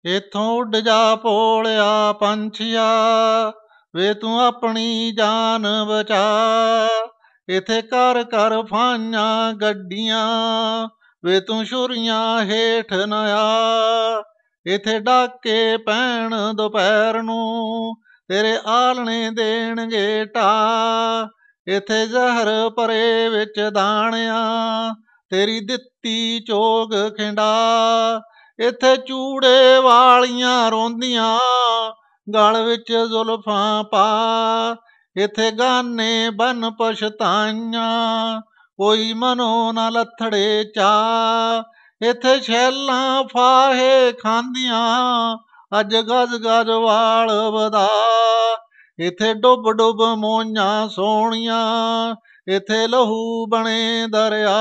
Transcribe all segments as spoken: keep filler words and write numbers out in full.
इत्थों उड़ जा भोलिया पंछिया, वे तू अपनी जान बचा। इत्थे कर कर फाइयां गड्डियां, वे तू छुरियां हेठ न आ। इत्थे डाके पैण दोपहर नूं, तेरे आलणे देणगे ढा। इत्थे जहर भरे विच दाणिया, तेरी दित्ती चोग खिंडा। इत्थे चूड़े वालियां रोंदियां, गल विच जुल्फां पा। इत्थे गाने बन पछताइयां, कोई मनो ना लथड़े चा। इत्थे छैलां फाहे खांदियां, अज गज गज वाल वधा। इत्थे डुब डुब मोइयां सोहणियां, इत्थे लहू बने दरिया।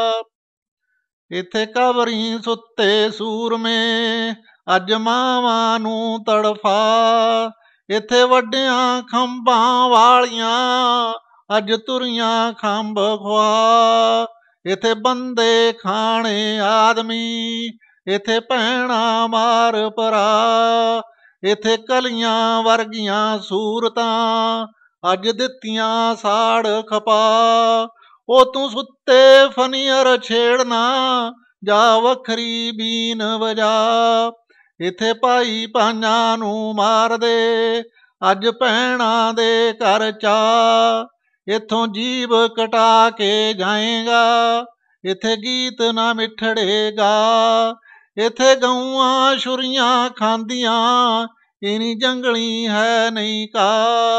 इत्थे कबरी सुत्ते सूरमे, अज मावां नूं तड़फा। इत्थे वड्डियां खंभां वालियां, अज तुरियां खंभ खुआ। इत्थे बंदे खाणे आदमी, इत्थे भैणां मार भरा। इत्थे कलियां वर्गियां सूरतां, अज दित्तियां साड़ खपा। ओ तू सुत्ते फनियर छेड़ना, जा वखरी बीन वजा। इत्थे भाई भाइयां नूं मारदे, अज भैणां दे घर चा। इत्थों जीभ कटा के जाएगा, इत्थे गीत ना मिठड़े गा। इत्थे गऊआं छुरियां खांदियां, इनी जंगली है नहीं का।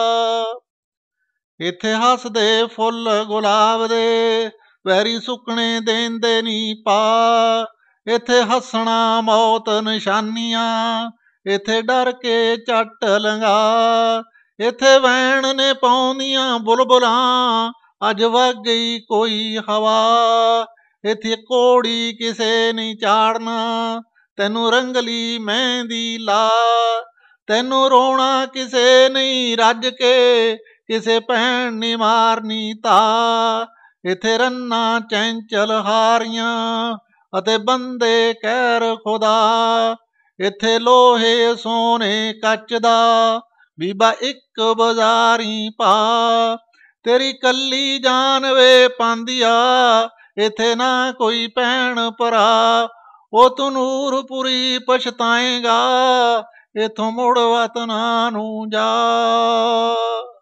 इत्थे हसदे फुੱਲ गुलाब दे, वैरी सुकने देंदे नी पा। इत्थे हसना मौत निशानियां, इत्थे डर के झट लंघा। इत्थे वैण ने पाउंदियां बुलबुलां, अज वग गई कोई हवा। इत्थे घोड़ी किसे नहीं चाड़ना, तैनू रंगली मेहंदी ला। तैनू रोना किसे नहीं रज के, किसे भैण नी मारनी ता। इत्थे रन्ना चैंचल हारियां, अते बंदे कहर खुदा। इत्थे लोहे सोने कच दा, बीबा इक बजारी पा। तेरी कल्ली जान वे पांदिया, इत्थे ना कोई भैण भरा। ओ तू नूरपुरी पछताएगा, इत्थों मुड़ वतनां नूं जा।